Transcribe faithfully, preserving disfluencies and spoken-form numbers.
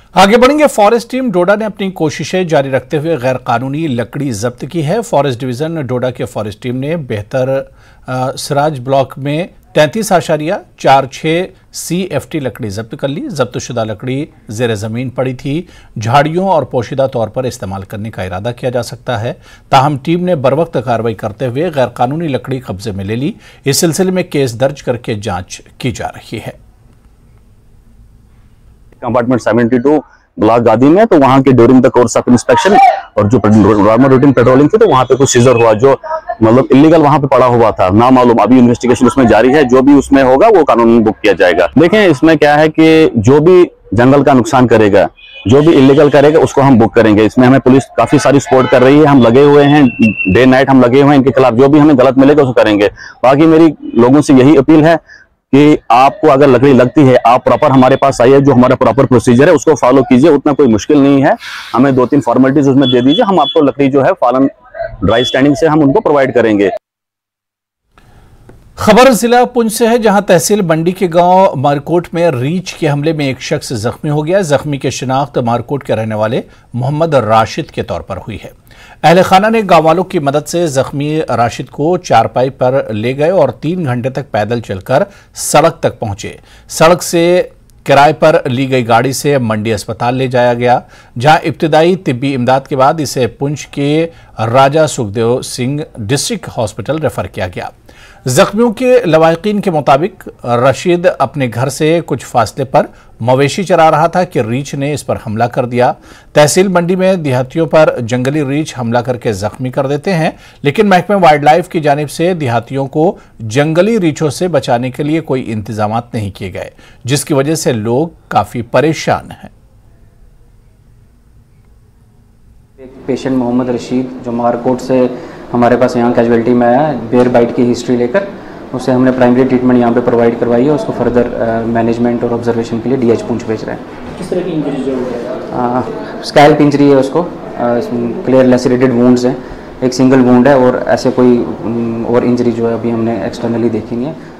आगे बढ़ेंगे। Forest team डोडा ने अपनी कोशिशें जारी रखते हुए गैर कानूनी लकड़ी जब्त की है। फॉरेस्ट डिवीजन डोडा के फॉरेस्ट टीम ने बेहतर सराज ब्लॉक में तैंतीस आशारिया चार छः सी एफ टी लकड़ी जब्त कर ली। जब्तशुदा लकड़ी जेर जमीन पड़ी थी। झाड़ियों और पोशीदा तौर पर इस्तेमाल करने का इरादा किया जा सकता है, ताहम टीम ने बरवक्त कार्रवाई करते हुए गैर कानूनी लकड़ी कब्जे में ले ली। इस सिलसिले में केस दर्ज करके जांच की जा रही है। कंपार्टमेंट बहत्तर ब्लॉक गादी में, तो वहां के during the course of inspection और जो नॉर्मल रूटीन पेट्रोलिंग थी, तो वहां पे कुछ सीजर हुआ जो मतलब इलीगल वहां पे पड़ा हुआ था, ना मालूम। अभी इन्वेस्टिगेशन उसमें जारी है, जो भी उसमें होगा वो कानून बुक किया जाएगा। देखें, इसमें क्या है कि जो भी जंगल का नुकसान करेगा, जो भी इलीगल करेगा, उसको हम बुक करेंगे। इसमें हमें पुलिस काफी सारी सपोर्ट कर रही है, हम लगे हुए हैं, डे नाइट हम लगे हुए हैं इनके खिलाफ। जो भी हमें गलत मिलेगा उसको करेंगे। बाकी मेरी लोगों से यही अपील है कि आपको अगर लकड़ी लगती है, आप प्रॉपर हमारे पास आइए, जो हमारा प्रॉपर प्रोसीजर है उसको फॉलो कीजिए। उतना कोई मुश्किल नहीं है, हमें दो तीन फॉर्मेलिटीज उसमें दे दीजिए, हम आपको लकड़ी जो है फॉलन ड्राई स्टैंडिंग से हम उनको प्रोवाइड करेंगे। खबर जिला पुंछ से है, जहां तहसील मंडी के गांव मारकोट में रीछ के हमले में एक शख्स जख्मी हो गया। जख्मी की शिनाख्त मारकोट के रहने वाले मोहम्मद राशिद के तौर पर हुई है। अहले खाना ने गांव वालों की मदद से जख्मी राशिद को चारपाई पर ले गए और तीन घंटे तक पैदल चलकर सड़क तक पहुंचे। सड़क से किराए पर ली गई गाड़ी से मंडी अस्पताल ले जाया गया, जहां इब्तिदाई तिब्बी इमदाद के बाद इसे पुंछ के Raja Sukhdev Singh district hospital refer किया गया। जख्मियों के लवाहिकीन के मुताबिक रशीद अपने घर से कुछ फासले पर मवेशी चरा रहा था कि रीछ ने इस पर हमला कर दिया। तहसील मंडी में देहातियों पर जंगली रीछ हमला करके जख्मी कर देते हैं, लेकिन महकमे वाइल्ड लाइफ की जानिब से देहातियों को जंगली रीछों से बचाने के लिए कोई इंतजाम नहीं किए गए, जिसकी वजह से लोग काफी परेशान हैं। एक पेशेंट मोहम्मद रशीद जो मारकोट से हमारे पास यहाँ कैजुअलिटी में आया, बेयर बाइट की हिस्ट्री लेकर, उसे हमने प्राइमरी ट्रीटमेंट यहाँ पे प्रोवाइड करवाई है। उसको फर्दर मैनेजमेंट और ऑब्जर्वेशन के लिए डीएच पुंछ भेज रहे हैं। किस तरह की इंजरी जो है? स्कैल्प इंजरी है उसको, क्लियर लेसिरेटेड वुंड्स हैं, एक सिंगल वुंड है और ऐसे कोई और इंजरी जो है अभी हमने एक्सटर्नली देखी नहीं है।